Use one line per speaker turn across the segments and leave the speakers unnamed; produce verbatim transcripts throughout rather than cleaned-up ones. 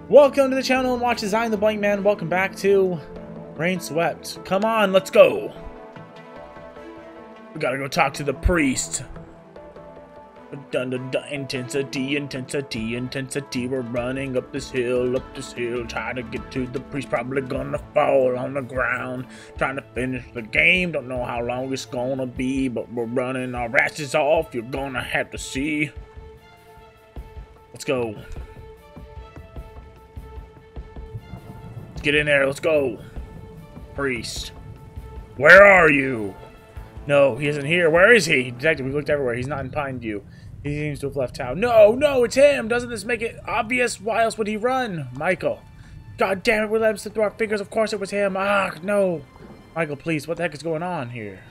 Welcome to the channel and watch Design the Blank Man. Welcome back to Rain Swept. Come on, let's go. We gotta go talk to the priest. Dun, dun, dun, intensity, intensity, intensity. We're running up this hill, up this hill, trying to get to the priest. Probably gonna fall on the ground, trying to finish the game. Don't know how long it's gonna be, but we're running our asses off. You're gonna have to see. Let's go. Get in there, let's go. Priest. Where are you? No, he isn't here. Where is he? Detective, we looked everywhere. He's not in Pineview. He seems to have left town. No, no, it's him. Doesn't this make it obvious? Why else would he run? Michael. God damn it, we let him slip through our fingers. Of course it was him. Ah, no. Michael, please, what the heck is going on here?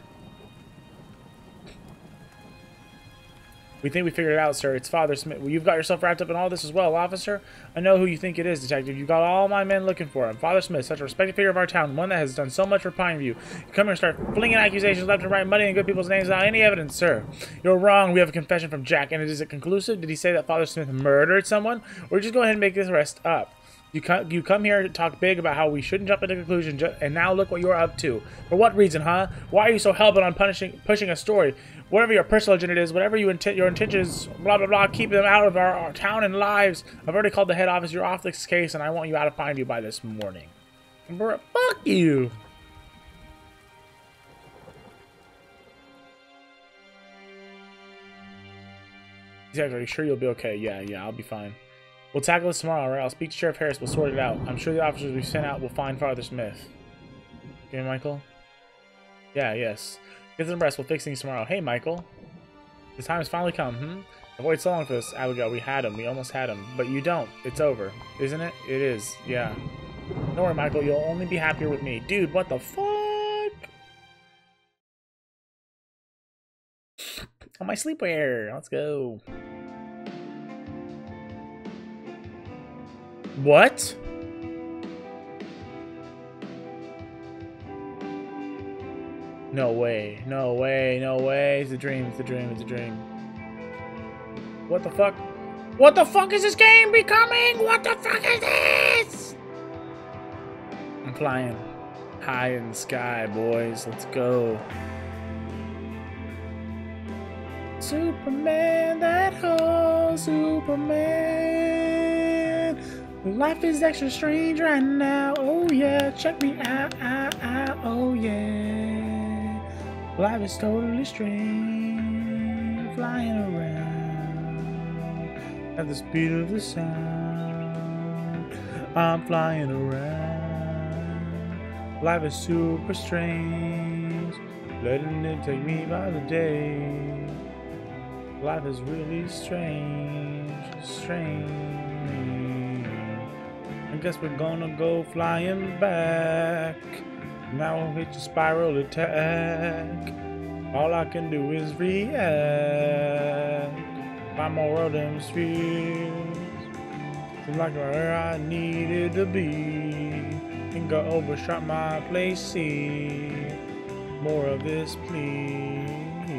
We think we figured it out, sir. It's Father Smith. Well, you've got yourself wrapped up in all this as well, officer. I know who you think it is, detective. You've got all my men looking for him. Father Smith, such a respected figure of our town, one that has done so much for Pineview. You come here and start flinging accusations left and right, muddying good people's names without any evidence, sir. You're wrong. We have a confession from Jack, and is it conclusive? Did he say that Father Smith murdered someone? Or just go ahead and make this arrest up? You come, you come here to talk big about how we shouldn't jump into conclusions, and now look what you're up to. For what reason, huh? Why are you so hell-bent on punishing, pushing a story? Whatever your personal agenda is, whatever you intent, your intentions, blah, blah, blah, keep them out of our, our town and lives. I've already called the head office. You're off this case, and I want you out of Pineview by this morning. Bruh, fuck you. Exactly. Are you sure you'll be okay? Yeah, yeah, I'll be fine. We'll tackle this tomorrow, alright? I'll speak to Sheriff Harris. We'll sort it out. I'm sure the officers we sent out will find Father Smith. Okay, Michael? Yeah, yes. Get them rest. We'll fix things tomorrow. Hey, Michael. The time has finally come, hmm? I've waited so long for this, Abigail. We had him. We almost had him. But you don't. It's over. Isn't it? It is. Yeah. Don't worry, Michael. You'll only be happier with me. Dude, what the fuck? On my sleepwear. Let's go. What? No way, no way, no way. It's a dream, it's a dream, it's a dream. What the fuck? What the fuck is this game becoming? What the fuck is this? I'm flying high in the sky, boys. Let's go. Superman, that whole Superman. Life is extra strange right now. Oh yeah, check me out, out, out. Oh yeah. Life is totally strange, flying around at the speed of the sound. I'm flying around. Life is super strange, letting it take me by the day. Life is really strange, strange. I guess we're gonna go flying back. Now I'll hit your spiral attack. All I can do is react. Find more world hemispheres. Seems like where I needed to be. Think I overshot my place. See more of this, please.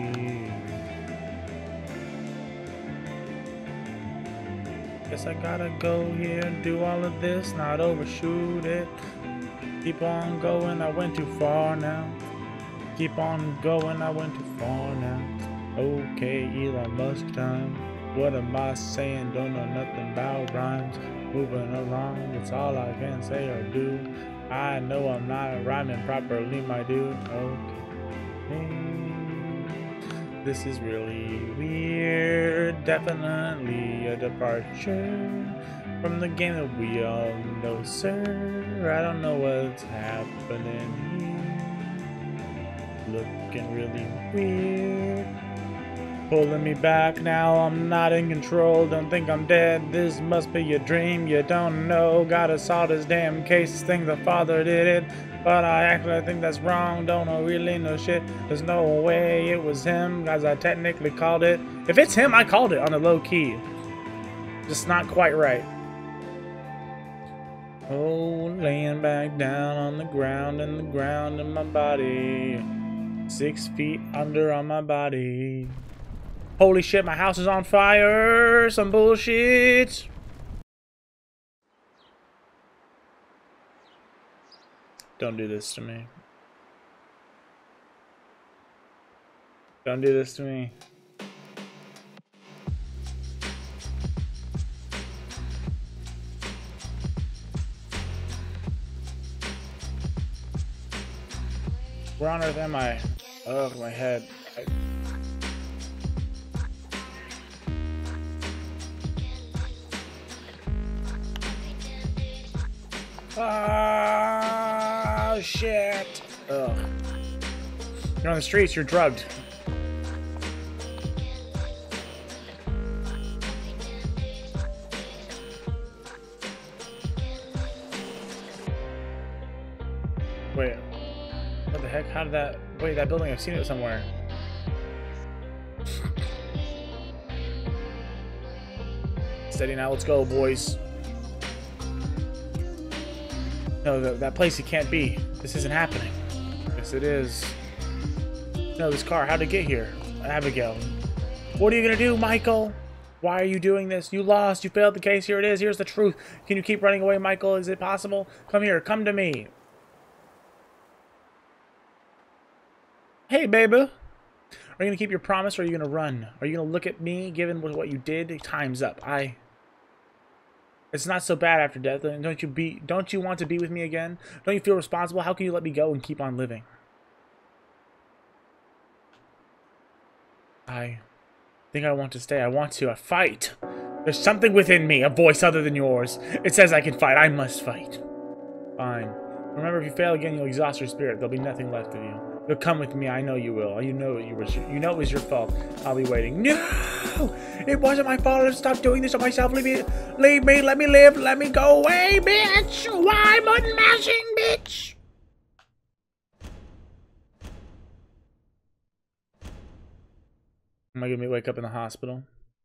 Guess I gotta go here and do all of this, not overshoot it. Keep on going, I went too far now. Keep on going, I went too far now. Okay, Elon Musk time. What am I saying? Don't know nothing about rhymes. Moving along, that's all I can say or do. I know I'm not rhyming properly, my dude. Okay. This is really weird. Definitely a departure from the game that we all know, sir. I don't know what's happening here. Looking really weird. Pulling me back now, I'm not in control. Don't think I'm dead, this must be a dream. You don't know, gotta solve this damn case. Think the father did it, but I actually think that's wrong. Don't know really know shit. There's no way it was him, guys. I technically called it. If it's him, I called it on the low key. Just not quite right. Oh, laying back down on the ground, and the ground in my body. Six feet under on my body. Holy shit, my house is on fire! Some bullshit! Don't do this to me. Don't do this to me. Where on earth am I? Oh, my head. I... Oh, shit. Ugh. You're on the streets, you're drugged. Wait. What the heck? How did that... Wait, that building, I've seen it somewhere. Steady now, let's go, boys. No, that, that place, it can't be. This isn't happening. Yes, it is. No, this car, how'd it get here? Abigail. What are you gonna do, Michael? Why are you doing this? You lost. You failed the case. Here it is. Here's the truth. Can you keep running away, Michael? Is it possible? Come here. Come to me. Hey, baby. Are you going to keep your promise or are you going to run? Are you going to look at me, given what you did? Time's up. I... It's not so bad after death. Don't you be? Don't you want to be with me again? Don't you feel responsible? How can you let me go and keep on living? I think I want to stay. I want to. I fight. There's something within me, a voice other than yours. It says I can fight. I must fight. Fine. Remember, if you fail again, you'll exhaust your spirit. There'll be nothing left of you. You'll come with me. I know you will. You know you was. You know it was your fault. I'll be waiting. No, it wasn't my fault. Stop doing this to myself. Leave me. Leave me. Let me live. Let me go away, bitch. Why button mashing, bitch? Am I gonna wake up in the hospital?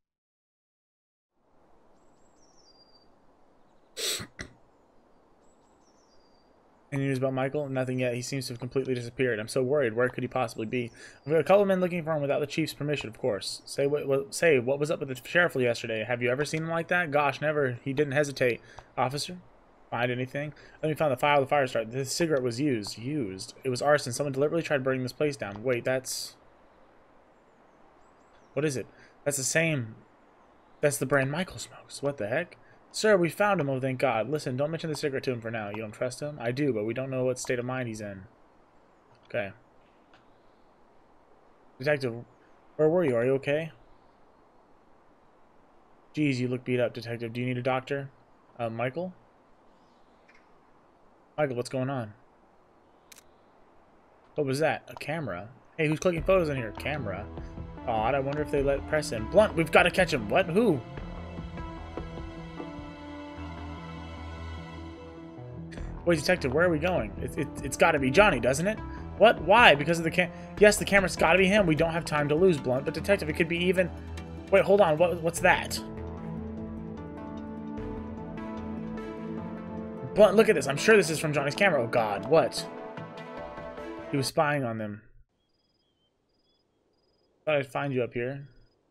Any news about Michael? Nothing yet. He seems to have completely disappeared. I'm so worried. Where could he possibly be? I've got a couple of men looking for him without the chief's permission, of course. Say what, what? Say what was up with the sheriff yesterday? Have you ever seen him like that? Gosh, never. He didn't hesitate. Officer, find anything? Then we found the file of the fire start. This cigarette was used. Used. It was arson. Someone deliberately tried burning this place down. Wait, that's. What is it? That's the same. That's the brand Michael smokes. What the heck? Sir, we found him, oh thank God. Listen, don't mention the cigarette to him for now. You don't trust him? I do, but we don't know what state of mind he's in. Okay. Detective, where were you? Are you okay? Geez, you look beat up, Detective. Do you need a doctor? Uh, Michael? Michael, what's going on? What was that? A camera? Hey, who's clicking photos in here? Camera. Odd, I wonder if they let press in. Blunt, we've got to catch him. What? Who? Wait, Detective, where are we going? It, it, it's got to be Johnny, doesn't it? What? Why? Because of the cam... Yes, the camera's got to be him. We don't have time to lose, Blunt. But, Detective, it could be even... Wait, hold on. What? What's that? Blunt, look at this. I'm sure this is from Johnny's camera. Oh, God. What? He was spying on them. Thought I'd find you up here.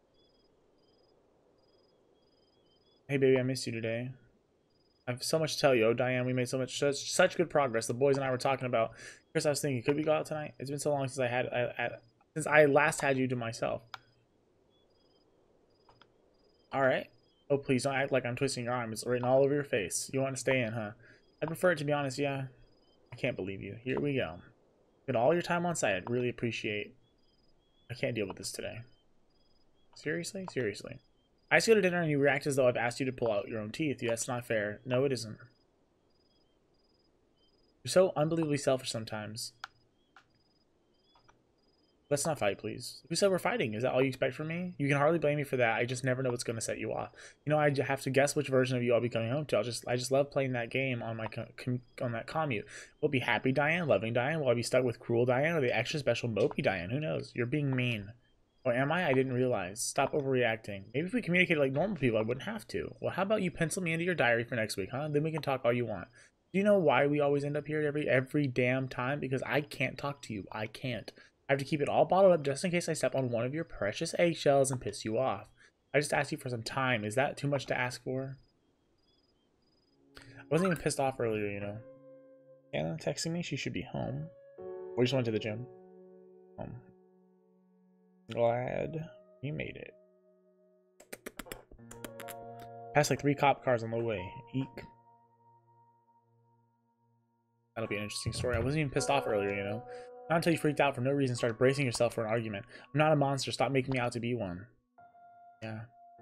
Hey, baby, I missed you today. I have so much to tell you. Oh, Diane, we made so much, such, such good progress. The boys and I were talking about. Chris, I was thinking, could we go out tonight? It's been so long since I had, I, I, since I last had you to myself. All right. Oh, please don't act like I'm twisting your arm. It's written all over your face. You want to stay in, huh? I'd prefer it, to be honest. Yeah. I can't believe you. Here we go. Get all your time on site. I'd really appreciate. I can't deal with this today. Seriously? Seriously. I asked you to dinner and you react as though I've asked you to pull out your own teeth. That's not fair. No, it isn't. You're so unbelievably selfish sometimes. Let's not fight, please. Who said we're fighting? Is that all you expect from me? You can hardly blame me for that. I just never know what's going to set you off. You know, I have to guess which version of you I'll be coming home to. I'll just, I just love playing that game on my com on that commute. We'll be happy Diane, loving Diane. Will I be stuck with cruel Diane or the extra special mopey Diane? Who knows? You're being mean. Or am I? I didn't realize. Stop overreacting. Maybe if we communicated like normal people, I wouldn't have to. Well, how about you pencil me into your diary for next week, huh? Then we can talk all you want. Do you know why we always end up here every every damn time? Because I can't talk to you. I can't. I have to keep it all bottled up just in case I step on one of your precious eggshells and piss you off. I just asked you for some time. Is that too much to ask for? I wasn't even pissed off earlier, you know. Anna texting me. She should be home. We just went to the gym. Um, glad you made it. Passed like three cop cars on the way. Eek. That'll be an interesting story. I wasn't even pissed off earlier, you know. Not until you freaked out for no reason, started bracing yourself for an argument. I'm not a monster. Stop making me out to be one. Yeah.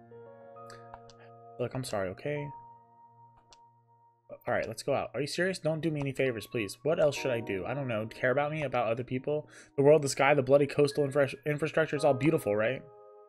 Look, I'm sorry, okay? Alright, let's go out. Are you serious? Don't do me any favors, please. What else should I do? I don't know. Care about me? About other people? The world, the sky, the bloody coastal infra infrastructure. It's all beautiful, right?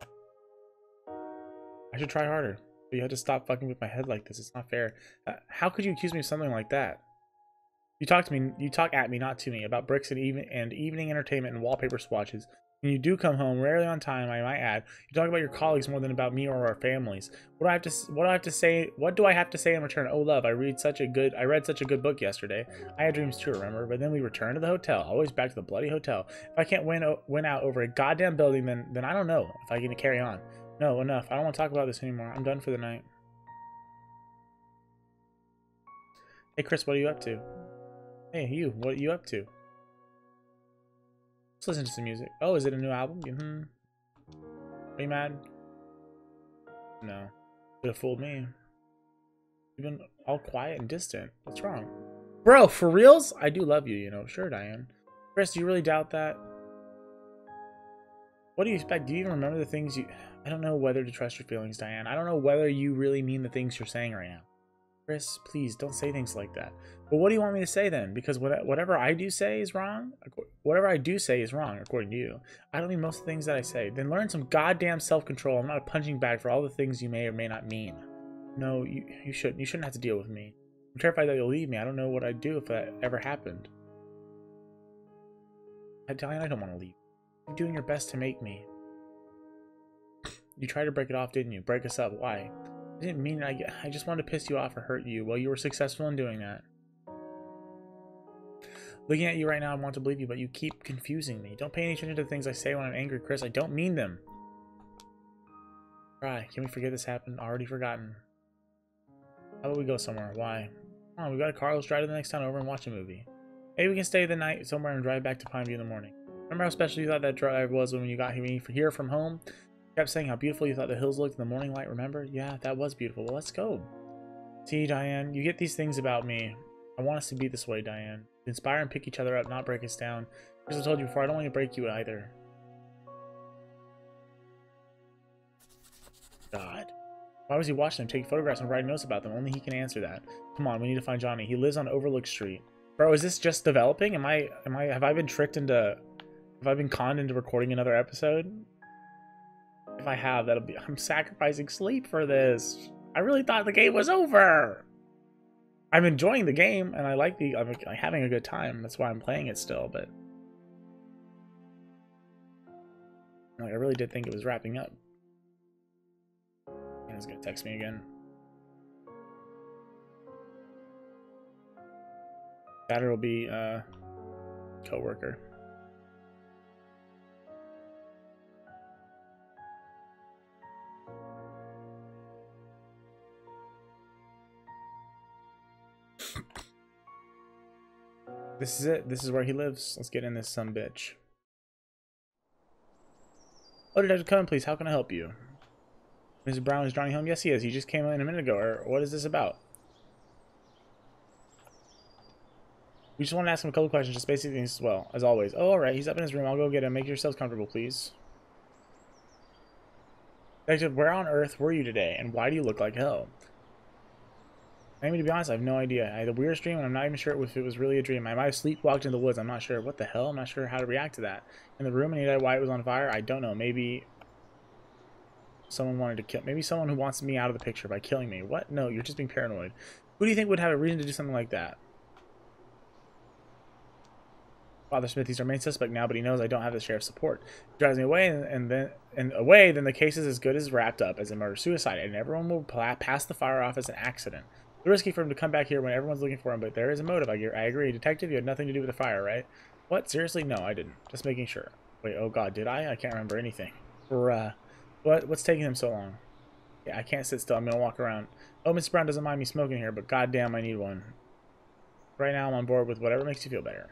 I should try harder. But you have to stop fucking with my head like this. It's not fair. Uh, how could you accuse me of something like that? You talk to me, you talk at me, not to me, about bricks and even and evening entertainment and wallpaper swatches. When you do come home, rarely on time, I might add, you talk about your colleagues more than about me or our families. What do I have to what do I have to say? What do I have to say in return? Oh, love, I read such a good I read such a good book yesterday. I had dreams too, remember? But then we returned to the hotel, always back to the bloody hotel. If I can't win win out over a goddamn building, then then I don't know if I can carry on. No, enough. I don't want to talk about this anymore. I'm done for the night. Hey, Chris, what are you up to? Hey, you, what are you up to? Let's listen to some music. Oh, is it a new album? Mm-hmm. Are you mad? No. Could have fooled me. You've been all quiet and distant. What's wrong? Bro, for reals? I do love you, you know. Sure, Diane. Chris, do you really doubt that? What do you expect? Do you even remember the things you... I don't know whether to trust your feelings, Diane. I don't know whether you really mean the things you're saying right now. Chris, please don't say things like that. But what do you want me to say then? Because whatever I do say is wrong. Whatever I do say is wrong, according to you. I don't mean most of the things that I say. Then learn some goddamn self-control. I'm not a punching bag for all the things you may or may not mean. No, you you shouldn't. You shouldn't have to deal with me. I'm terrified that you'll leave me. I don't know what I'd do if that ever happened. Italian, I don't want to leave. You're doing your best to make me. You tried to break it off, didn't you? Break us up. Why? I didn't mean it. I, I just wanted to piss you off or hurt you. Well, you were successful in doing that. Looking at you right now, I want to believe you, but you keep confusing me. Don't pay any attention to the things I say when I'm angry, Chris. I don't mean them. Try. Can we forget this happened? Already forgotten. How about we go somewhere? Why? Come on, we got a car. Let's drive to the next town over and watch a movie. Maybe we can stay the night somewhere and drive back to Pineview in the morning. Remember how special you thought that drive was when you got here from home? You kept saying how beautiful you thought the hills looked in the morning light, remember? Yeah, that was beautiful. Well, let's go. See, Diane, you get these things about me. I want us to be this way, Diane. Inspire and pick each other up, not break us down. As I told you before, I don't want to break you either. God. Why was he watching them, taking photographs and writing notes about them? Only he can answer that. Come on, we need to find Johnny. He lives on Overlook Street. Bro, is this just developing? Am I, am I, have I been tricked into, have I been conned into recording another episode? If I have, that'll be, I'm sacrificing sleep for this. I really thought the game was over. I'm enjoying the game, and I like the, I'm having a good time. That's why I'm playing it still, but like, I really did think it was wrapping up. And he's gonna text me again. Saturday will be uh, co-worker. This is it. This is where he lives. Let's get in this sumbitch. Oh, Detective Cohen, please. How can I help you? Mister Brown is Johnny home? Yes, he is. He just came in a minute ago. Or what is this about? We just want to ask him a couple questions, just basic things as well, as always. Oh, all right. He's up in his room. I'll go get him. Make yourselves comfortable, please. Detective, where on earth were you today, and why do you look like hell? I mean, to be honest, I have no idea. I had a weird dream, and I'm not even sure if it was really a dream. I might have sleepwalked into the woods. I'm not sure. What the hell? I'm not sure how to react to that. In the room, and why it was on fire? I don't know. Maybe someone wanted to kill. Maybe someone who wants me out of the picture by killing me. What? No, you're just being paranoid. Who do you think would have a reason to do something like that? Father Smith, he's our main suspect now, but he knows I don't have the sheriff's support. He drives me away, and, and then and away, then the case is as good as wrapped up as a murder-suicide, and everyone will pass the fire off as an accident. It's risky for him to come back here when everyone's looking for him, but there is a motive. I, I agree. Detective, you had nothing to do with the fire, right? What? Seriously? No, I didn't. Just making sure. Wait, oh god, did I? I can't remember anything. Bruh. What? What's taking him so long? Yeah, I can't sit still. I'm gonna walk around. Oh, Mister Brown doesn't mind me smoking here, but goddamn, I need one. Right now, I'm on board with whatever makes you feel better.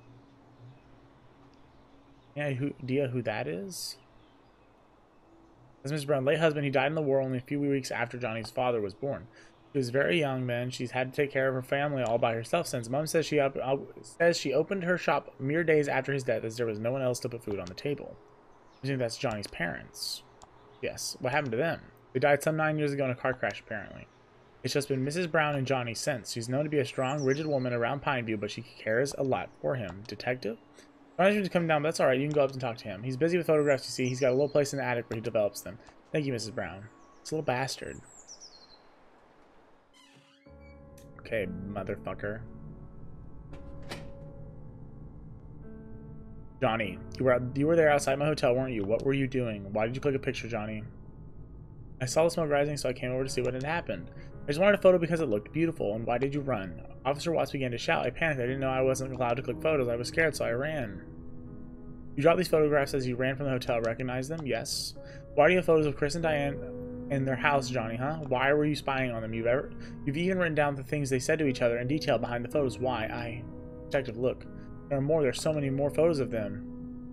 Yeah, who, idea who that is? That's Missus Brown, late husband. He died in the war only a few weeks after Johnny's father was born. She was very young then. She's had to take care of her family all by herself since. Mom says she up, uh, says she opened her shop mere days after his death, as there was no one else to put food on the table. I think that's Johnny's parents. Yes. What happened to them? They died some nine years ago in a car crash, apparently. It's just been Missus Brown and Johnny since. She's known to be a strong, rigid woman around Pineview, but she cares a lot for him. Detective? Johnny's to come down, but that's alright. You can go up and talk to him. He's busy with photographs, you see. He's got a little place in the attic where he develops them. Thank you, Missus Brown. It's a little bastard. Okay, motherfucker. Johnny, you were you were there outside my hotel, weren't you? What were you doing? Why did you click a picture, Johnny? I saw the smoke rising, so I came over to see what had happened. I just wanted a photo because it looked beautiful. And why did you run? Officer Watts began to shout. I panicked. I didn't know I wasn't allowed to click photos. I was scared, so I ran. You dropped these photographs as you ran from the hotel. Recognize them? Yes. Why do you have photos of Chris and Diane in their house, Johnny, huh? Why were you spying on them? You've ever you've even written down the things they said to each other in detail behind the photos. Why? I Detective, look. There are more. There's so many more photos of them.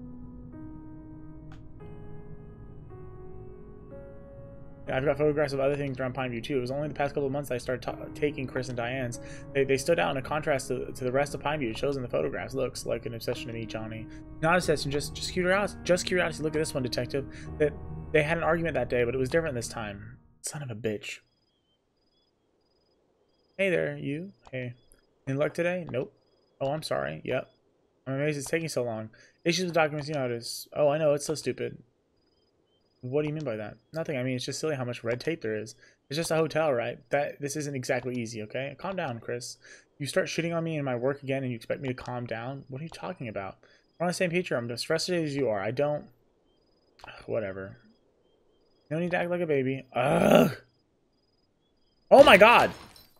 I've got photographs of other things around Pineview too. It was only the past couple of months that I started taking Chris and Diane's. They, they stood out in a contrast to, to the rest of Pineview. It shows in the photographs. Looks like an obsession to me, Johnny. Not an obsession, just just curiosity. Just curiosity. Look at this one, Detective. That they had an argument that day, but it was different this time. Son of a bitch. Hey there, you. Hey. Any luck today? Nope. Oh, I'm sorry. Yep. I'm amazed it's taking so long. Issues with documents, you know how it is. Oh, I know. It's so stupid. What do you mean by that? Nothing. I mean, it's just silly how much red tape there is. It's just a hotel, right? That this isn't exactly easy, okay? Calm down, Chris. You start shitting on me and my work again and you expect me to calm down? What are you talking about? We're on the same page here. I'm as frustrated as you are. I don't... Whatever. No need to act like a baby. Ugh! Oh my god!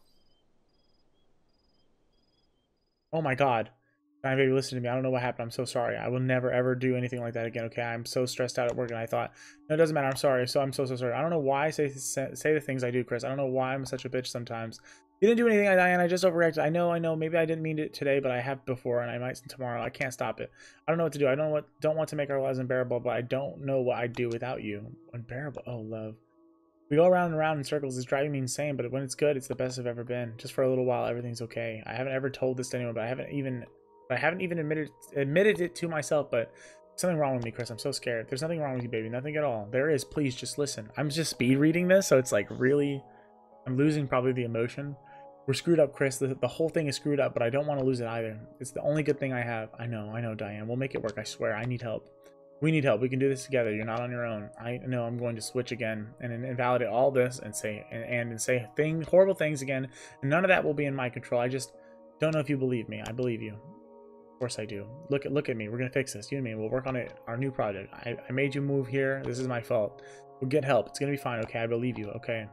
Oh my god. My baby, listen to me. I don't know what happened. I'm so sorry. I will never ever do anything like that again. Okay, I'm so stressed out at work, and I thought, no, it doesn't matter. I'm sorry. So I'm so so sorry. I don't know why I say say the things I do, Chris. I don't know why I'm such a bitch sometimes. You didn't do anything, Diane. I just overreacted. I know, I know. Maybe I didn't mean it today, but I have before, and I might tomorrow. I can't stop it. I don't know what to do. I don't what don't want to make our lives unbearable, but I don't know what I'd do without you. Unbearable. Oh, love. We go around and around in circles. It's driving me insane, but when it's good, it's the best I've ever been. Just for a little while, everything's okay. I haven't ever told this to anyone, but I haven't even. I haven't even admitted admitted it to myself, but there's something wrong with me, Chris. I'm so scared. There's nothing wrong with you, baby. Nothing at all. There is. Please, just listen. I'm just speed reading this, so it's like really... I'm losing probably the emotion. We're screwed up, Chris. The, the whole thing is screwed up, but I don't want to lose it either. It's the only good thing I have. I know. I know, Diane. We'll make it work. I swear. I need help. We need help. We can do this together. You're not on your own. I know I'm going to switch again and invalidate all this and say and, and say thing, horrible things again. And none of that will be in my control. I just don't know if you believe me. I believe you. Of course I do. Look at look at me. We're gonna fix this. You and me. We'll work on it. Our new project. I, I made you move here. This is my fault. We'll get help. It's gonna be fine. Okay, I believe you. Okay.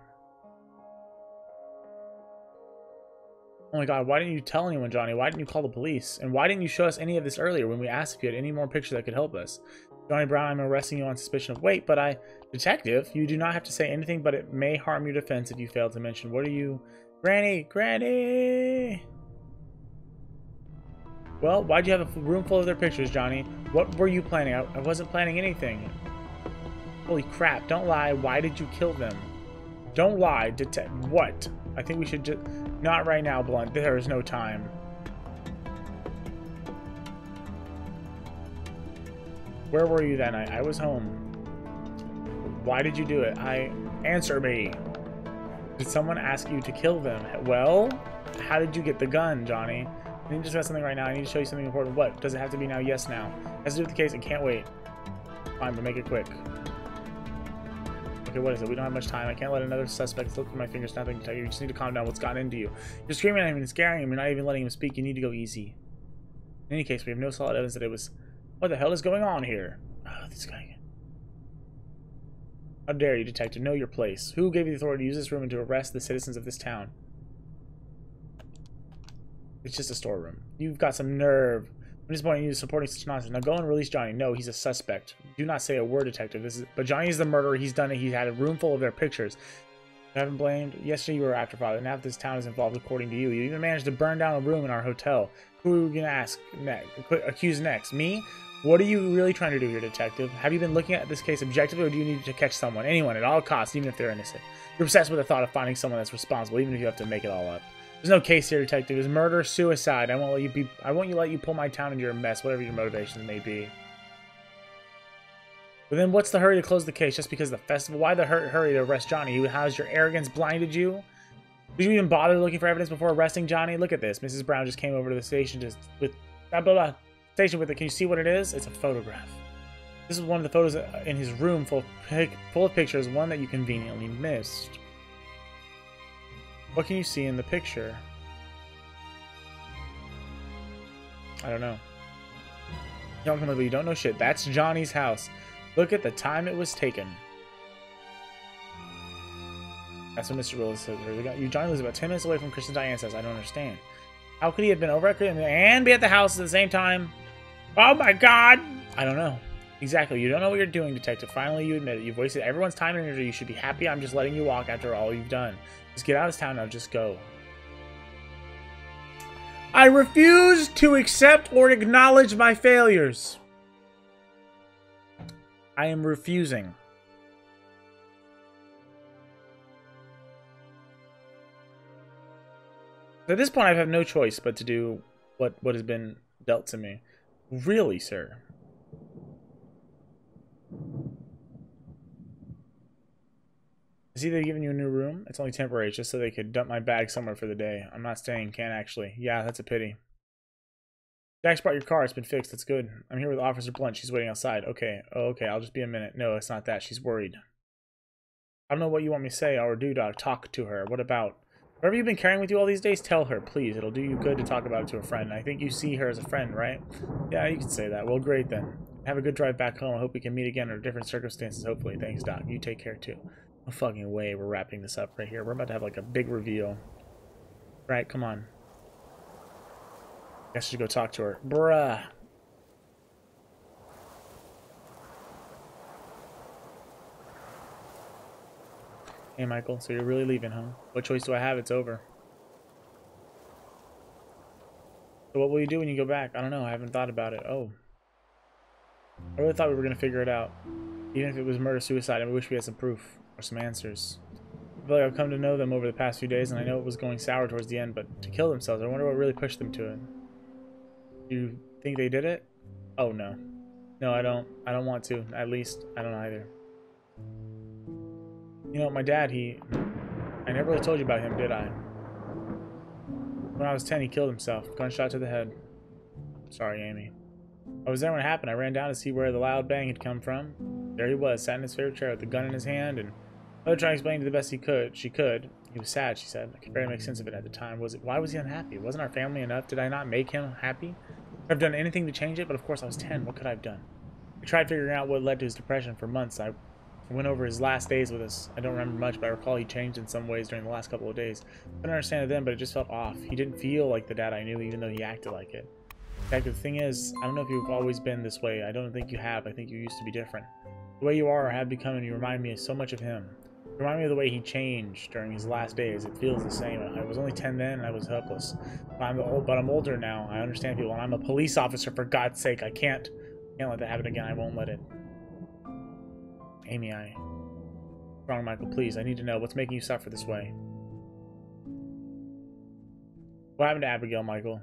Oh my god, why didn't you tell anyone, Johnny? Why didn't you call the police? And why didn't you show us any of this earlier when we asked if you had any more pictures that could help us? Johnny Brown, I'm arresting you on suspicion of weight, but I... Detective, you do not have to say anything, but it may harm your defense if you fail to mention. What are you... Granny! Granny! Well, why'd you have a room full of their pictures, Johnny? What were you planning? I, I wasn't planning anything. Holy crap, don't lie. Why did you kill them? Don't lie. Detect what? I think we should just... Not right now, Blunt. There is no time. Where were you then? I, I was home. Why did you do it? I... Answer me. Did someone ask you to kill them? Well, how did you get the gun, Johnny? I need to discuss something right now. I need to show you something important. What? Does it have to be now? Yes, now. Has to do with the case. I can't wait. Fine, but make it quick. Okay, what is it? We don't have much time. I can't let another suspect slip through my fingers. Nothing to tell you. You just need to calm down. What's gotten into you? You're screaming at him and scaring him. You're not even letting him speak. You need to go easy. In any case, we have no solid evidence that it was... What the hell is going on here? Oh, this guy... How dare you, Detective? Know your place. Who gave you the authority to use this room and to arrest the citizens of this town? It's just a storeroom. You've got some nerve. I'm disappointed in you supporting such nonsense. Now go and release Johnny. No, he's a suspect. Do not say a word, Detective. This is, but Johnny is the murderer. He's done it. He's had a room full of their pictures. You haven't blamed. Yesterday you were after father. Now this town is involved according to you. You even managed to burn down a room in our hotel. Who are we going to ask next? Accuse next? Me? What are you really trying to do here, detective? Have you been looking at this case objectively, or do you need to catch someone? Anyone, at all costs, even if they're innocent. You're obsessed with the thought of finding someone that's responsible, even if you have to make it all up. There's no case here, detective. It's murder, suicide. I won't let you be. I won't you let you pull my town into your mess, whatever your motivations may be. But then, what's the hurry to close the case just because of the festival? Why the hur hurry to arrest Johnny? Who has your arrogance blinded you? Did you even bother looking for evidence before arresting Johnny? Look at this. Missus Brown just came over to the station just with blah blah blah. Station with it. Can you see what it is? It's a photograph. This is one of the photos in his room full of, pic full of pictures. One that you conveniently missed. What can you see in the picture? I don't know. You don't come up, but you don't know shit. That's Johnny's house. Look at the time it was taken. That's what Mister Willis said. You, Johnny lives about ten minutes away from Chris and Diane says. I don't understand. How could he have been over at Chris and be at the house at the same time? Oh my god! I don't know. Exactly. You don't know what you're doing, detective. Finally, you admit it. You've wasted everyone's time and energy. You should be happy I'm just letting you walk after all you've done. Just get out of town now. Just go. I refuse to accept or acknowledge my failures. I am refusing. At this point, I have no choice but to do what, what has been dealt to me. Really, sir? Is either giving you a new room? It's only temporary, just so they could dump my bag somewhere for the day. I'm not staying, can't actually. Yeah, that's a pity. Jack's brought your car. It's been fixed. That's good. I'm here with Officer Blunt. She's waiting outside. Okay. Oh, okay. I'll just be a minute. No, it's not that. She's worried. I don't know what you want me to say or do to talk to her. What about? Whatever you've been carrying with you all these days, tell her, please. It'll do you good to talk about it to a friend. I think you see her as a friend, right? Yeah, you can say that. Well, great then. Have a good drive back home. I hope we can meet again under different circumstances, hopefully. Thanks, Doc. You take care, too. No fucking way we're wrapping this up right here. We're about to have, like, a big reveal. Right, come on. I should go talk to her. Bruh. Hey, Michael, so you're really leaving, huh? What choice do I have? It's over. So what will you do when you go back? I don't know. I haven't thought about it. Oh. I really thought we were going to figure it out. Even if it was murder-suicide, I wish we had some proof or some answers. I feel like I've come to know them over the past few days, and I know it was going sour towards the end, but to kill themselves, I wonder what really pushed them to it. Do you think they did it? Oh, no. No, I don't. I don't want to. At least, I don't either. You know, my dad, he... I never really told you about him, did I? When I was ten, he killed himself. Gunshot to the head. Sorry, Amy. I was there when it happened. I ran down to see where the loud bang had come from. There he was, sat in his favorite chair with the gun in his hand, and mother trying to explain to the best he could. She could. He was sad, she said. I could barely make sense of it at the time. Was it? Why was he unhappy? Wasn't our family enough? Did I not make him happy? I've done anything to change it, but of course I was ten. What could I have done? I tried figuring out what led to his depression for months. I went over his last days with us. I don't remember much, but I recall he changed in some ways during the last couple of days. I couldn't understand it then, but it just felt off. He didn't feel like the dad I knew, even though he acted like it. In fact, the thing is, I don't know if you've always been this way. I don't think you have. I think you used to be different. The way you are or have become, and you remind me so much of him. You remind me of the way he changed during his last days. It feels the same. I was only ten then, and I was helpless. But I'm, old, but I'm older now. I understand people, and I'm a police officer, for God's sake. I can't, can't let that happen again. I won't let it. Amy, I... Wrong, Michael, please. I need to know what's making you suffer this way. What happened to Abigail, Michael?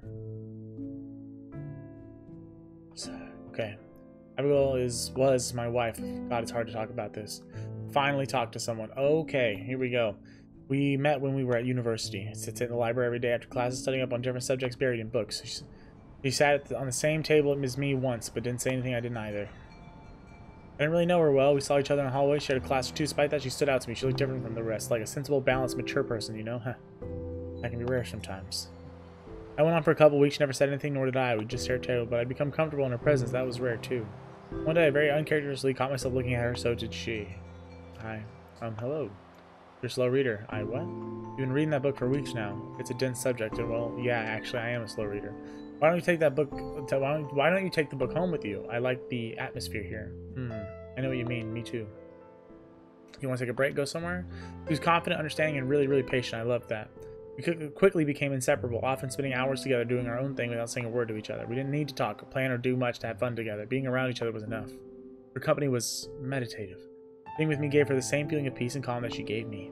Okay. Abigail is was my wife. God, it's hard to talk about this. Finally talked to someone. Okay, here we go. We met when we were at university. I sits in the library every day after classes, studying up on different subjects buried in books. She, she sat at the, on the same table as me once, but didn't say anything I didn't either. I didn't really know her well. We saw each other in the hallway, shared a class or two. Despite that, she stood out to me. She looked different from the rest, like a sensible, balanced, mature person, you know? Huh. That can be rare sometimes. I went on for a couple weeks, she never said anything, nor did I. We just stared terrible, but I'd become comfortable in her presence. That was rare, too. One day, I very uncharacteristically caught myself looking at her, so did she. Hi. Um, hello. You're a slow reader. I what? You've been reading that book for weeks now. It's a dense subject, and well, yeah, actually, I am a slow reader. Why don't you take that book, why don't, why don't you take the book home with you? I like the atmosphere here. Hmm. I know what you mean. Me too. You want to take a break? Go somewhere? He was confident, understanding, and really, really patient. I loved that. We quickly became inseparable, often spending hours together doing our own thing without saying a word to each other. We didn't need to talk, or plan, or do much to have fun together. Being around each other was enough. Her company was meditative. Being with me gave her the same feeling of peace and calm that she gave me.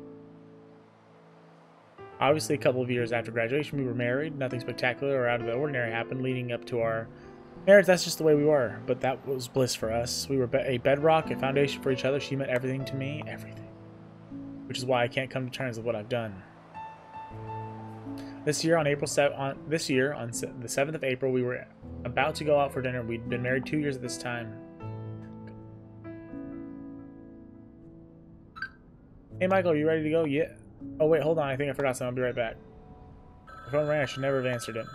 Obviously, a couple of years after graduation, we were married. Nothing spectacular or out of the ordinary happened leading up to our marriage. That's just the way we were. But that was bliss for us. We were a bedrock, a foundation for each other. She meant everything to me. Everything. Which is why I can't come to terms with what I've done. This year on April seventh, on this year on the seventh of April, we were about to go out for dinner. We'd been married two years at this time. Hey, Michael, are you ready to go? Yeah. Oh, wait, hold on. I think I forgot something. I'll be right back. The phone rang. I should never have answered it.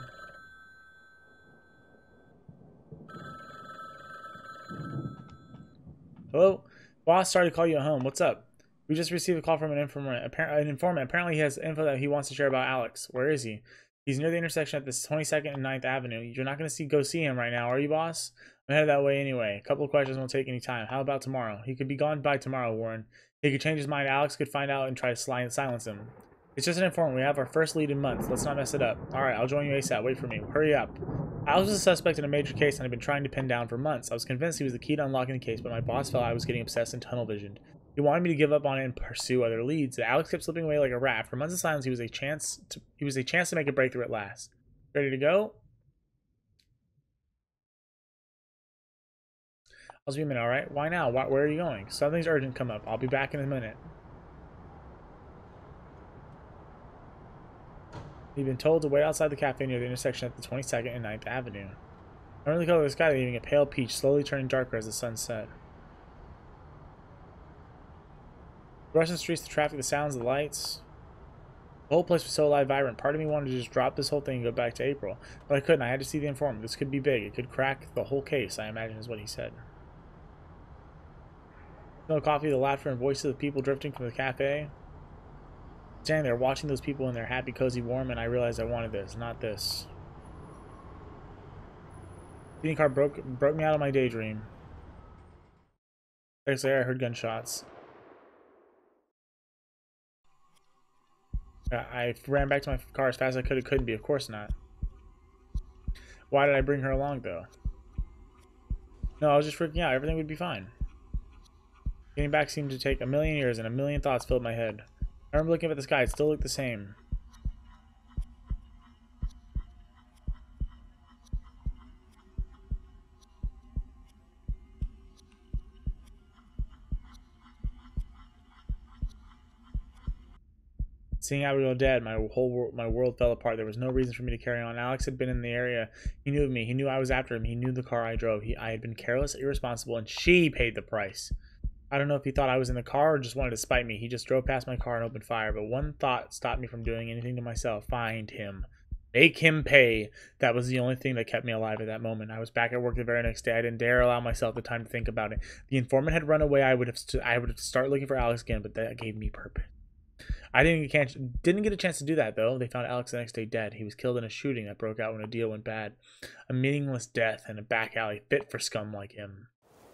Hello? Boss, sorry to call you at home. What's up? We just received a call from an informant. Appar an informant. Apparently, he has info that he wants to share about Alex. Where is he? He's near the intersection at this twenty-second and ninth Avenue. You're not going to see go see him right now, are you, boss? I'm headed that way anyway. A couple of questions won't take any time. How about tomorrow? He could be gone by tomorrow, Warren. He could change his mind. Alex could find out and try to silence him. It's just an informant. We have our first lead in months. Let's not mess it up. Alright, I'll join you ASAP. Wait for me. Hurry up. Alex was a suspect in a major case and I've been trying to pin down for months. I was convinced he was the key to unlocking the case, but my boss felt I was getting obsessed and tunnel-visioned. He wanted me to give up on it and pursue other leads. Alex kept slipping away like a rat. For months of silence, he was a chance to he was a chance to make a breakthrough at last. Ready to go? I'll just be a minute, alright? Why now? Why, where are you going? Something's urgent come up. I'll be back in a minute. He'd been told to wait outside the cafe near the intersection at the twenty-second and ninth Avenue. I really color the sky, leaving a pale peach, slowly turning darker as the sun set. The Russian streets, the traffic, the sounds, the lights. The whole place was so alive, vibrant. Part of me wanted to just drop this whole thing and go back to April. But I couldn't. I had to see the informant. This could be big. It could crack the whole case, I imagine is what he said. No coffee, the laughter and voices of people drifting from the cafe. Standing there watching those people in their happy, cozy, warm, and I realized I wanted this, not this. The speeding car broke broke me out of my daydream. Next there, I heard gunshots. I ran back to my car as fast as I could. It couldn't be, of course not. Why did I bring her along, though? No, I was just freaking out. Everything would be fine. Getting back seemed to take a million years, and a million thoughts filled my head. I remember looking up at the sky. It still looked the same. Seeing Abigail dead, my whole world, my world fell apart. There was no reason for me to carry on. Alex had been in the area. He knew of me. He knew I was after him. He knew the car I drove. He, I had been careless, irresponsible, and she paid the price. I don't know if he thought I was in the car or just wanted to spite me. He just drove past my car and opened fire. But one thought stopped me from doing anything to myself. Find him. Make him pay. That was the only thing that kept me alive at that moment. I was back at work the very next day. I didn't dare allow myself the time to think about it. The informant had run away. I would have I would have started looking for Alex again, but that gave me purpose. I didn't get, a chance, didn't get a chance to do that, though. They found Alex the next day dead. He was killed in a shooting that broke out when a deal went bad. A meaningless death in a back alley fit for scum like him.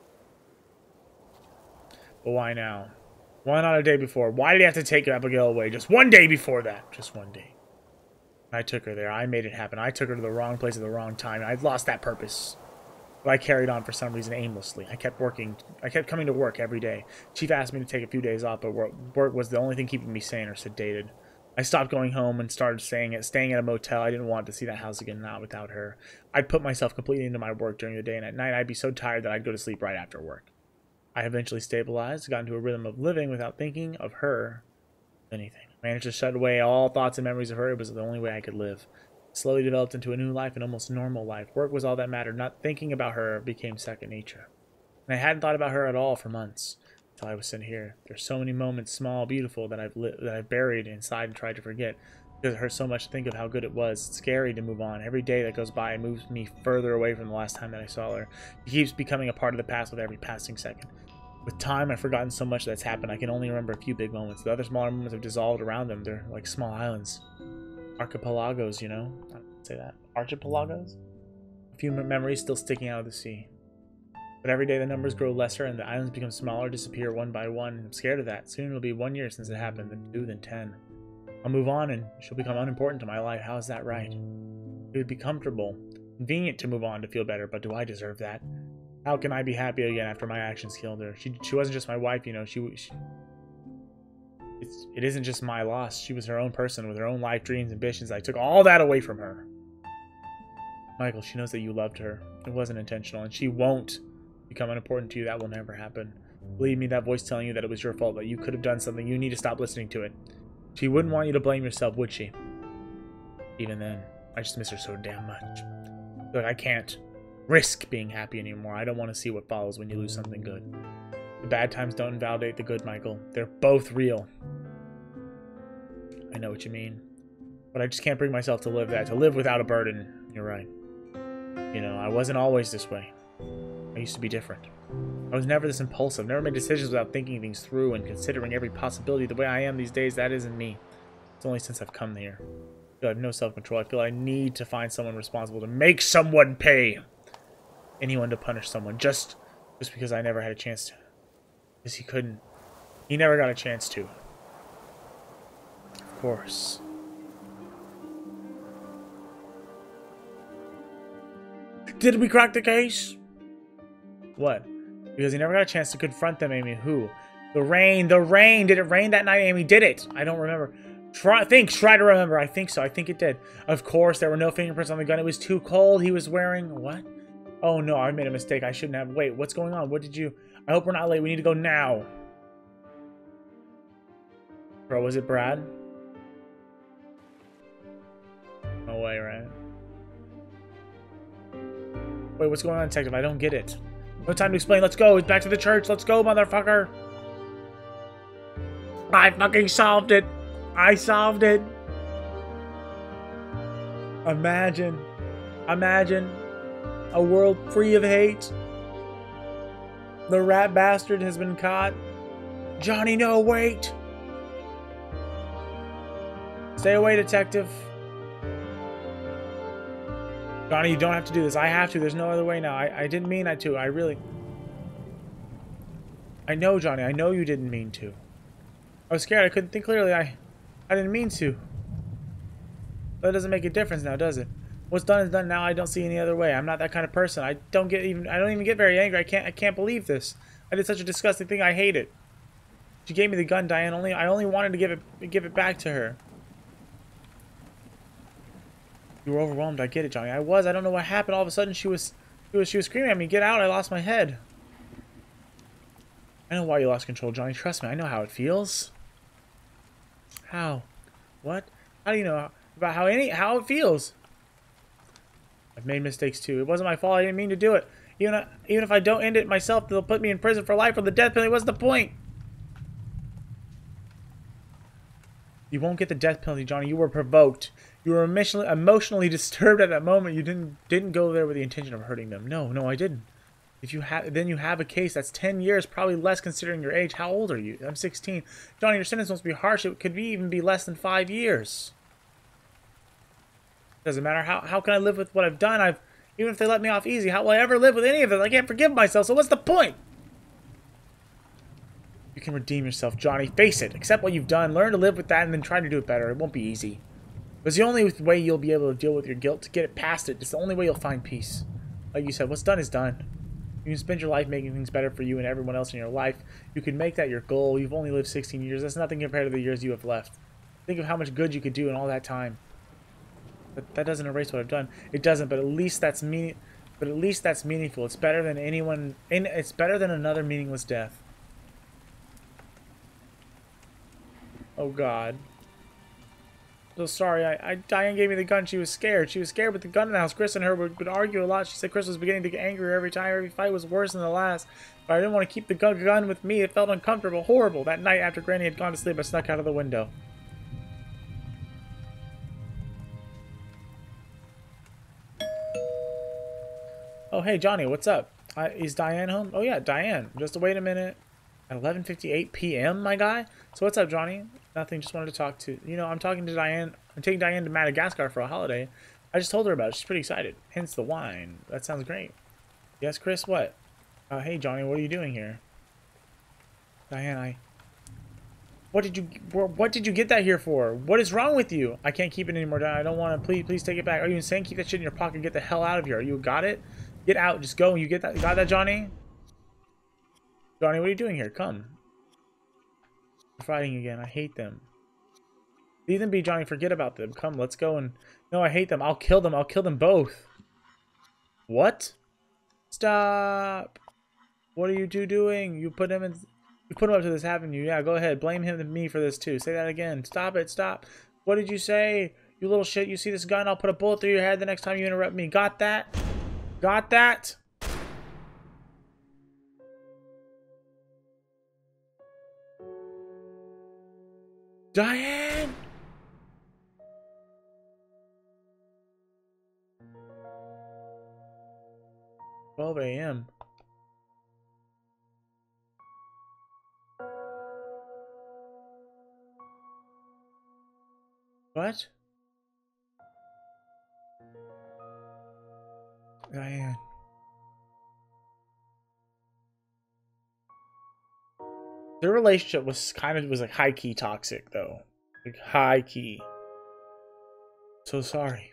But why now? Why not a day before? Why did he have to take Abigail away? Just one day before that. Just one day. I took her there. I made it happen. I took her to the wrong place at the wrong time. I'd lost that purpose. But I carried on for some reason aimlessly. I kept working. I kept coming to work every day. Chief asked me to take a few days off, but work was the only thing keeping me sane or sedated. I stopped going home and started staying at, staying at a motel. I didn't want to see that house again, not without her. I'd put myself completely into my work during the day, and at night I'd be so tired that I'd go to sleep right after work. I eventually stabilized, got into a rhythm of living without thinking of her anything. Managed to shut away all thoughts and memories of her. It was the only way I could live. Slowly developed into a new life, an almost normal life. Work was all that mattered. Not thinking about her became second nature. And I hadn't thought about her at all for months until I was sitting here. There's so many moments, small, beautiful, that I've li that I've buried inside and tried to forget. Because it hurts so much to think of how good it was. It's scary to move on. Every day that goes by moves me further away from the last time that I saw her. She keeps becoming a part of the past with every passing second. With time, I've forgotten so much that's happened. I can only remember a few big moments. The other smaller moments have dissolved around them. They're like small islands. Archipelagos, you know? I don't say that. Archipelagos? A few memories still sticking out of the sea. But every day the numbers grow lesser and the islands become smaller, disappear one by one. I'm scared of that. Soon it'll be one year since it happened, then two, then ten. I'll move on and she'll become unimportant to my life. How is that right? It would be comfortable, convenient to move on to feel better, but do I deserve that? How can I be happy again after my actions killed her? She she wasn't just my wife, you know. She, she it's, it isn't just my loss. She was her own person with her own life, dreams, ambitions. I took all that away from her. Michael, she knows that you loved her. It wasn't intentional, and she won't become unimportant to you. That will never happen. Believe me, that voice telling you that it was your fault, that you could have done something, you need to stop listening to it. She wouldn't want you to blame yourself, would she? Even then, I just miss her so damn much. Look, I can't risk being happy anymore. I don't want to see what follows when you lose something good. The bad times don't invalidate the good, Michael. They're both real. I know what you mean. But I just can't bring myself to live that. To live without a burden. You're right. You know, I wasn't always this way. I used to be different. I was never this impulsive. Never made decisions without thinking things through and considering every possibility. The way I am these days, that isn't me. It's only since I've come here. I have no self-control. I feel I need to find someone responsible to make someone pay. Anyone to punish someone. Just, just because I never had a chance to. Because he couldn't. He never got a chance to. Of course. Did we crack the case? What? Because he never got a chance to confront them, Amy. Who? The rain. The rain. Did it rain that night, Amy? Did it? I don't remember. Try, think. Try to remember. I think so. I think it did. Of course, there were no fingerprints on the gun. It was too cold. He was wearing... What? Oh, no. I made a mistake. I shouldn't have... Wait, what's going on? What did you... I hope we're not late. We need to go now. Bro, was it Brad? No way, right? Wait, what's going on, detective? I don't get it. No time to explain. Let's go. It's back to the church. Let's go, motherfucker. I fucking solved it. I solved it. Imagine. Imagine a world free of hate. The rat bastard has been caught. Johnny, no, wait. Stay away, detective. Johnny, you don't have to do this. I have to. There's no other way now. I, I didn't mean I to. I really... I know, Johnny. I know you didn't mean to. I was scared. I couldn't think clearly. I I didn't mean to. That doesn't make a difference now, does it? What's done is done now. I don't see any other way. I'm not that kind of person. I don't get even... I don't even get very angry. I can't I can't believe this. I did such a disgusting thing. I hate it. She gave me the gun, Diane. Only I only wanted to give it give it back to her. You were overwhelmed. I get it, Johnny. I was. I don't know what happened. All of a sudden, she was, she was, she was screaming at me. Get out! I lost my head. I know why you lost control, Johnny. Trust me. I know how it feels. How? What? How do you know about how any how it feels? I've made mistakes too. It wasn't my fault. I didn't mean to do it. Even even if I don't end it myself, they'll put me in prison for life or the death penalty. What's the point? You won't get the death penalty, Johnny. You were provoked. You were emotionally, emotionally disturbed at that moment. You didn't didn't go there with the intention of hurting them. No, no, I didn't. If you have, then you have a case that's ten years, probably less considering your age. How old are you? I'm sixteen. Johnny, your sentence must be harsh. It could be, even be less than five years. Doesn't matter. How how can I live with what I've done? I've even if they let me off easy, how will I ever live with any of it? I can't forgive myself. So what's the point? You can redeem yourself, Johnny. Face it. Accept what you've done. Learn to live with that and then try to do it better. It won't be easy. It's the only way you'll be able to deal with your guilt, to get it past it. It's the only way you'll find peace. Like you said, what's done is done. You can spend your life making things better for you and everyone else in your life. You can make that your goal. You've only lived sixteen years. That's nothing compared to the years you have left. Think of how much good you could do in all that time. But that doesn't erase what I've done. It doesn't, but at least that's meaning. But at least that's meaningful. It's better than anyone. It's better than another meaningless death. Oh God. So sorry. I, I Diane gave me the gun. She was scared. She was scared with the gun in the house. Chris and her would, would argue a lot. She said Chris was beginning to get angrier every time. Every fight was worse than the last. But I didn't want to keep the gun, gun with me. It felt uncomfortable, horrible. That night after Granny had gone to sleep, I snuck out of the window. Oh, hey, Johnny, what's up? Uh, is Diane home? Oh, yeah, Diane. Just wait a minute. At eleven fifty-eight p m, my guy? So what's up, Johnny? Nothing, just wanted to talk to... You know, I'm talking to Diane. I'm taking Diane to Madagascar for a holiday. I just told her about it. She's pretty excited. Hence the wine. That sounds great. Yes, Chris, what? Uh, hey, Johnny, what are you doing here? Diane, I... What did you... What did you get that here for? What is wrong with you? I can't keep it anymore, Diane. I don't want to... Please, please take it back. Are you insane? Keep that shit in your pocket. Get the hell out of here. You got it? Get out. Just go. You get that? Got that, Johnny? Johnny, what are you doing here? Come. They're fighting again. I hate them. Leave them be, Johnny. Forget about them. Come, let's go and... No, I hate them. I'll kill them. I'll kill them both. What? Stop. What are you two doing? You put him in... You put him up to this, haven't you? Yeah, go ahead. Blame him and me for this, too. Say that again. Stop it. Stop. What did you say? You little shit. You see this gun? I'll put a bullet through your head the next time you interrupt me. Got that? Got that? Diane! twelve A M What? Diane. Their relationship was kind of was like high key toxic though. Like high key. So sorry.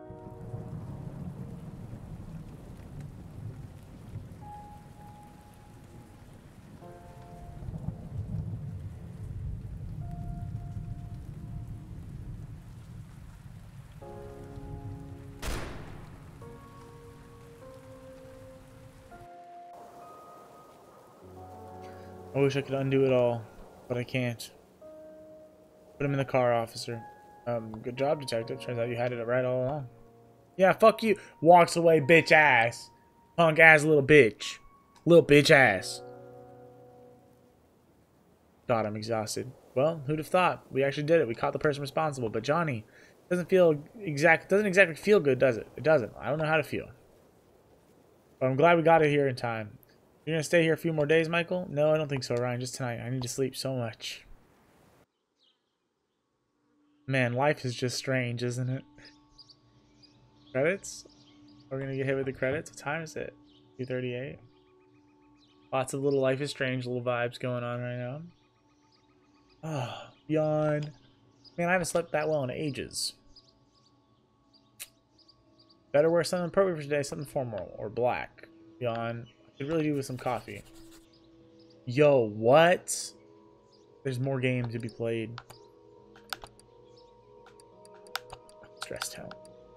I wish I could undo it all, but I can't. Put him in the car, officer. Um, good job, detective. Turns out you had it right all along. Yeah, fuck you. Walks away, bitch ass. Punk ass little bitch. Little bitch ass. God, I'm exhausted. Well, who'd have thought? We actually did it. We caught the person responsible. But Johnny doesn't feel exact. Doesn't exactly feel good, does it? It doesn't. I don't know how to feel. But I'm glad we got it here in time. You're gonna stay here a few more days, Michael? No, I don't think so, Ryan. Just tonight. I need to sleep so much. Man, life is just strange, isn't it? Credits? We're gonna get hit with the credits. What time is it? two thirty-eight. Lots of little Life is Strange little vibes going on right now. Oh, yawn. Man, I haven't slept that well in ages. Better wear something appropriate for today, something formal or black. Yawn. I could really do with some coffee. Yo, what? There's more games to be played. Stressed out.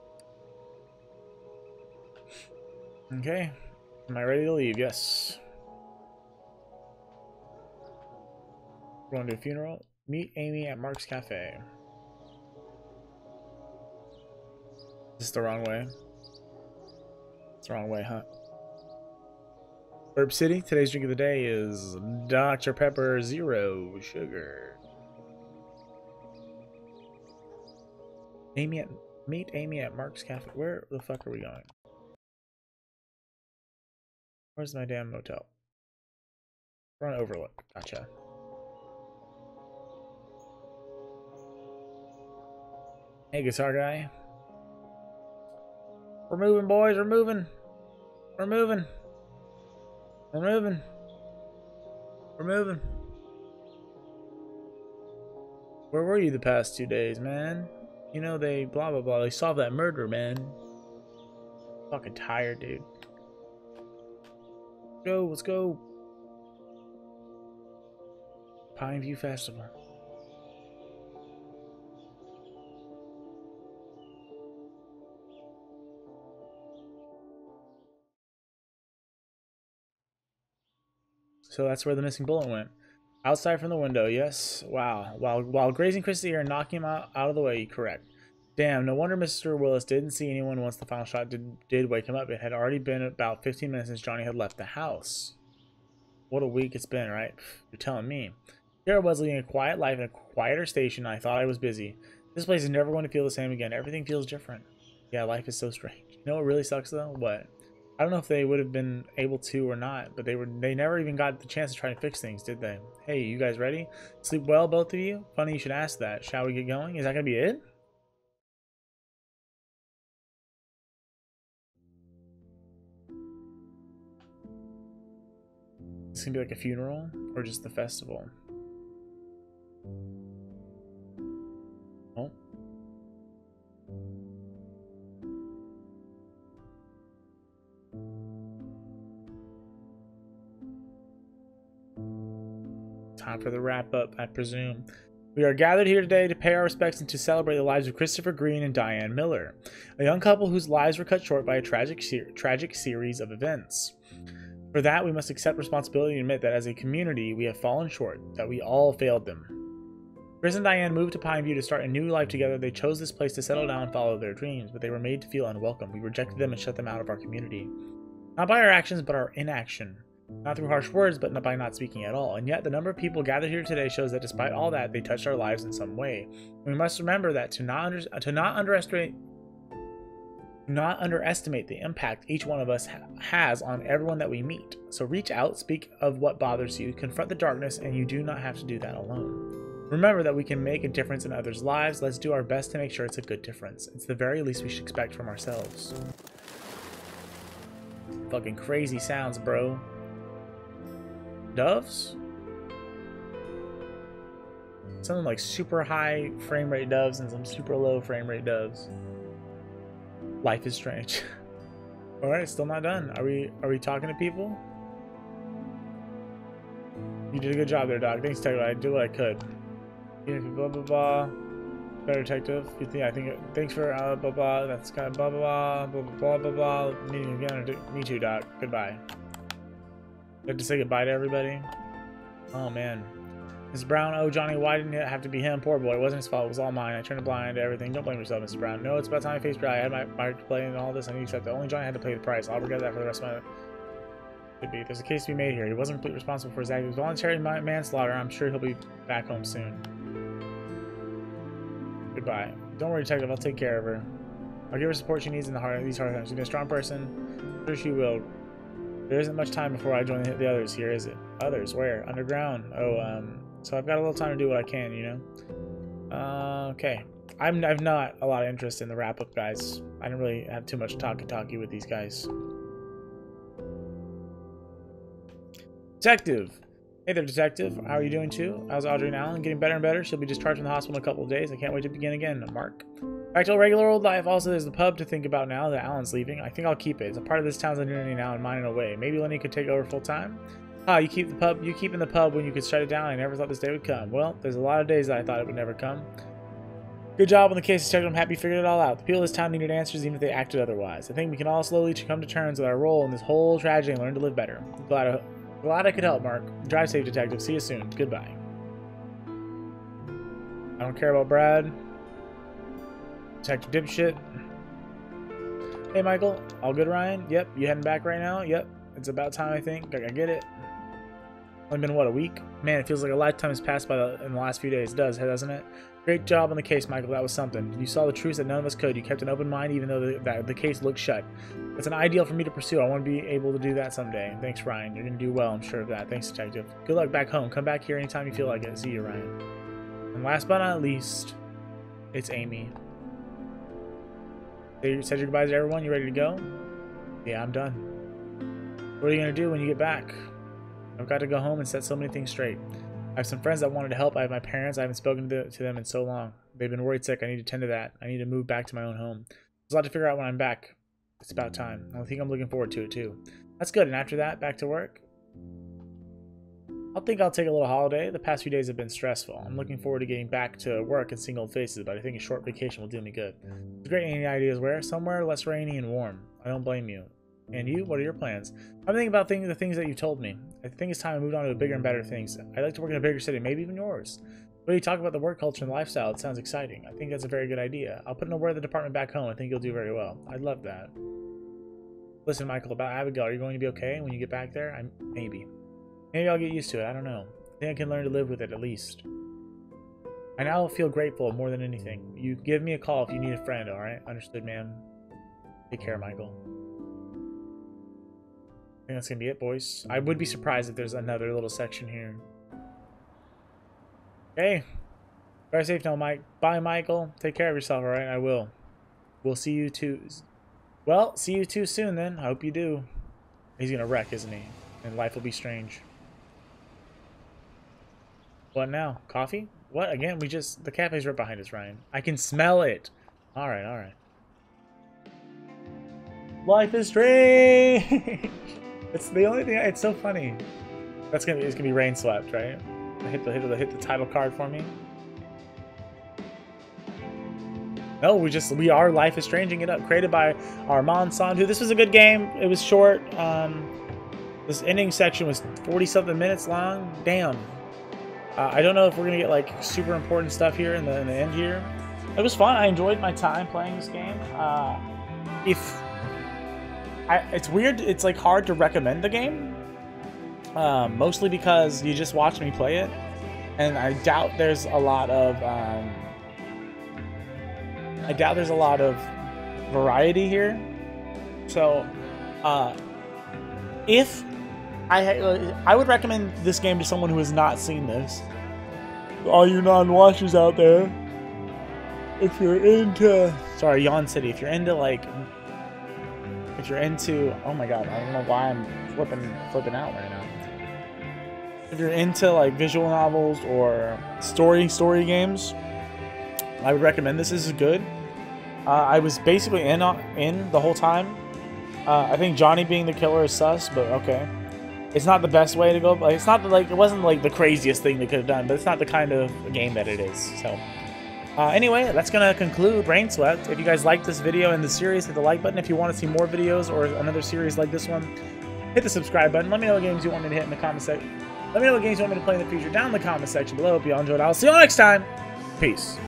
Okay. Am I ready to leave? Yes. We're going to a funeral. Meet Amy at Mark's Cafe. Is this the wrong way? It's the wrong way, huh? Herb City. Today's drink of the day is Doctor Pepper Zero Sugar. Amy at meet Amy at Mark's Cafe. Where the fuck are we going? Where's my damn motel? We're on Overlook. Gotcha. Hey, guitar guy. We're moving, boys. We're moving. We're moving. We're moving. We're moving. Where were you the past two days, man? You know, they blah, blah, blah. They solved that murder, man. Fucking tired, dude. Go, let's go. Pineview Festival. So that's where the missing bullet went. Outside from the window, yes. Wow. While while grazing Chris's ear and knocking him out, out of the way, correct. Damn, no wonder Mister Willis didn't see anyone once the final shot did, did wake him up. It had already been about fifteen minutes since Johnny had left the house. What a week it's been, right? You're telling me. Here I was leading a quiet life in a quieter station. I thought I was busy. This place is never going to feel the same again. Everything feels different. Yeah, life is so strange. You know what really sucks though? What? I don't know if they would have been able to or not, but they were they never even got the chance to try and fix things, did they? Hey, you guys ready? Sleep well, both of you? Funny you should ask that. Shall we get going? Is that gonna be it? It's gonna be like a funeral or just the festival? Oh. Time for the wrap up, I presume. We are gathered here today to pay our respects and to celebrate the lives of Christopher Green and Diane Miller, a young couple whose lives were cut short by a tragic, ser tragic series of events. For that, we must accept responsibility and admit that as a community, we have fallen short, that we all failed them. Chris and Diane moved to Pineview to start a new life together. They chose this place to settle down and follow their dreams, but they were made to feel unwelcome. We rejected them and shut them out of our community. Not by our actions, but our inaction. Not through harsh words, but not by not speaking at all. And yet, the number of people gathered here today shows that despite all that, they touched our lives in some way. We must remember that to not, under, to not underestimate not underestimate the impact each one of us ha has on everyone that we meet. So reach out, speak of what bothers you, confront the darkness, and you do not have to do that alone. Remember that we can make a difference in others' lives. Let's do our best to make sure it's a good difference. It's the very least we should expect from ourselves. Fucking crazy sounds, bro. Doves? Something like super high frame rate doves and some super low frame rate doves. Life is strange. Alright, still not done. Are we are we talking to people? You did a good job there, Doc. Thanks, Detective. I did what I could. Blah blah blah. Better detective. You think I think it, thanks for uh blah blah. That's kind of blah blah blah blah blah blah blah. Meeting again. Me too, Doc. Goodbye. You have to say goodbye to everybody. Oh man. Miss Brown, oh Johnny, why didn't it have to be him? Poor boy, it wasn't his fault, it was all mine. I turned a blind eye to everything. Don't blame yourself, Missus Brown. No, it's about time I faced reality. I had my part to play in all this, and you accept it. Only Johnny had to pay the price. I'll regret that for the rest of my could be. There's a case to be made here. He wasn't completely responsible for his act. It was voluntary manslaughter. I'm sure he'll be back home soon. Goodbye. Don't worry, Detective, I'll take care of her. I'll give her support she needs in the hard these hard times. She's a strong person. I'm sure she will. There isn't much time before I join the, the others here, is it? Others? Where? Underground? Oh, um... So I've got a little time to do what I can, you know? Uh, okay. I'm, I've not a lot of interest in the wrap-up, guys. I didn't really have too much talky-talky with these guys. Detective! Hey there, Detective. How are you doing, too? How's Audrey and Alan? Getting better and better. She'll be discharged from the hospital in a couple of days. I can't wait to begin again. Mark. Back to a regular old life. Also, there's the pub to think about now that Alan's leaving. I think I'll keep it. It's a part of this town's identity now and mine in a way. Maybe Lenny could take over full-time? Ah, you keep the pub. You keep in the pub when you could shut it down. I never thought this day would come. Well, there's a lot of days that I thought it would never come. Good job on the case, Detective. I'm happy you figured it all out. The people of this town needed answers, even if they acted otherwise. I think we can all slowly come to terms with our role in this whole tragedy and learn to live better. I'm glad I, glad I could help, Mark. Drive safe, Detective. See you soon. Goodbye. I don't care about Brad. Detective Dipshit. Hey, Michael. All good, Ryan? Yep. You heading back right now? Yep. It's about time, I think. I get it. Only been, what, a week? Man, it feels like a lifetime has passed by the, in the last few days. It does, doesn't it? Great job on the case, Michael. That was something. You saw the truth that none of us could. You kept an open mind even though the, that, the case looked shut. That's an ideal for me to pursue. I want to be able to do that someday. Thanks, Ryan. You're going to do well, I'm sure of that. Thanks, Detective. Good luck back home. Come back here anytime you feel like it. See you, Ryan. And last but not least, it's Amy. You said your goodbyes to everyone. You ready to go? Yeah, I'm done. What are you going to do when you get back? I've got to go home and set so many things straight. I have some friends that wanted to help. I have my parents. I haven't spoken to, to them in so long. They've been worried sick. I need to tend to that. I need to move back to my own home. There's a lot to figure out when I'm back. It's about time. I think I'm looking forward to it too. That's good. And after that, back to work? I think I'll take a little holiday. The past few days have been stressful. I'm looking forward to getting back to work and seeing old faces, but I think a short vacation will do me good. It's great. Any ideas where? Somewhere less rainy and warm. I don't blame you. And you? What are your plans? I'm thinking about things, the things that you told me. I think it's time I moved on to bigger and better things. I'd like to work in a bigger city, maybe even yours. What do you talk about the work culture and lifestyle? It sounds exciting. I think that's a very good idea. I'll put in a word at the department back home. I think you'll do very well. I'd love that. Listen, Michael, about Abigail, are you going to be okay when you get back there? I'm maybe. Maybe I'll get used to it. I don't know. I think I can learn to live with it at least. I now feel grateful more than anything. You give me a call if you need a friend, alright? Understood, ma'am. Take care, Michael. I think that's gonna be it, boys. I would be surprised if there's another little section here. Okay. Drive safe now, Mike. Bye, Michael. Take care of yourself, alright? I will. We'll see you too. Well, see you too soon then. I hope you do. He's gonna wreck, isn't he? And life will be strange. What now? Coffee? What? Again, we just... The cafe's right behind us, Ryan. I can smell it. Alright, alright. Life is strange! It's the only thing... It's so funny. That's gonna be... It's gonna be rain swept, right? Hit the, hit the, hit the title card for me. No, we just... We are Life is Stranging it up. Created by Armand Sandhu. This was a good game. It was short. Um, this ending section was forty-something minutes long. Damn. Uh, I don't know if we're going to get, like, super important stuff here in the, in the end here. It was fun. I enjoyed my time playing this game. Uh, if... I, it's weird. It's, like, hard to recommend the game. Um, mostly because you just watched me play it. And I doubt there's a lot of... Um, I doubt there's a lot of variety here. So, uh, if... I I would recommend this game to someone who has not seen this. All you non-watchers out there, if you're into... Sorry, Yawn City. If you're into, like... If you're into... Oh my god, I don't know why I'm flipping, flipping out right now. If you're into, like, visual novels or story story games, I would recommend this. This is good. Uh, I was basically in, on, in the whole time. Uh, I think Johnny being the killer is sus, but okay. It's not the best way to go. Like, it's not the, like it wasn't like the craziest thing they could have done, but it's not the kind of game that it is. So, uh, anyway, that's gonna conclude Rain Swept. If you guys liked this video and the series, hit the like button. If you want to see more videos or another series like this one, hit the subscribe button. Let me know what games you want me to hit in the comment section. Let me know what games you want me to play in the future down in the comment section below. Hope you all enjoyed. I'll see you all next time. Peace.